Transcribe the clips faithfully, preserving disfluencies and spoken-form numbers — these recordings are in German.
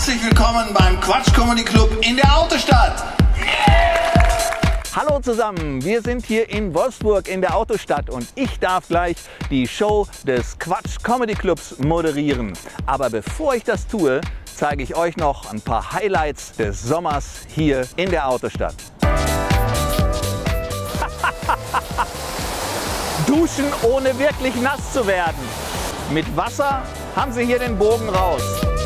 Herzlich willkommen beim Quatsch Comedy Club in der Autostadt. Hallo zusammen, wir sind hier in Wolfsburg in der Autostadt und ich darf gleich die Show des Quatsch Comedy Clubs moderieren. Aber bevor ich das tue, zeige ich euch noch ein paar Highlights des Sommers hier in der Autostadt. Duschen ohne wirklich nass zu werden. Mit Wasser haben sie hier den Bogen raus.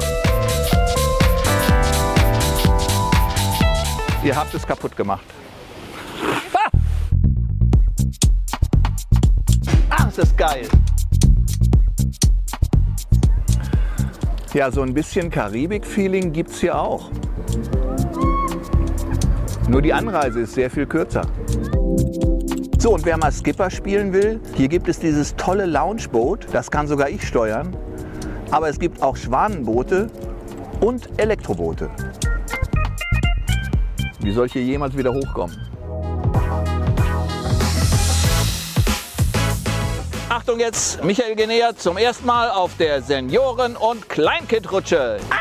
Ihr habt es kaputt gemacht. Ah! Ah, ist das geil. Ja, so ein bisschen Karibik-Feeling gibt es hier auch. Nur die Anreise ist sehr viel kürzer. So, und wer mal Skipper spielen will, hier gibt es dieses tolle Loungeboot, das kann sogar ich steuern. Aber es gibt auch Schwanenboote und Elektroboote. Wie soll ich hier jemals wieder hochkommen? Achtung jetzt, Michael Genäher zum ersten Mal auf der Senioren- und Kleinkindrutsche. Ah!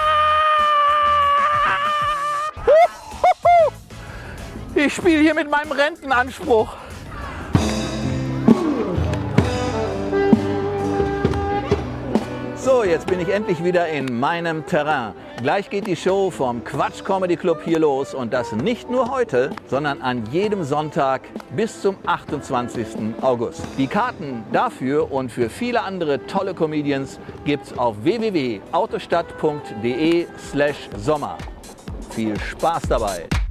Ich spiele hier mit meinem Rentenanspruch. So, jetzt bin ich endlich wieder in meinem Terrain. Gleich geht die Show vom Quatsch Comedy Club hier los und das nicht nur heute, sondern an jedem Sonntag bis zum achtundzwanzigsten August. Die Karten dafür und für viele andere tolle Comedians gibt's auf w w w punkt autostadt punkt de slash sommer. Viel Spaß dabei!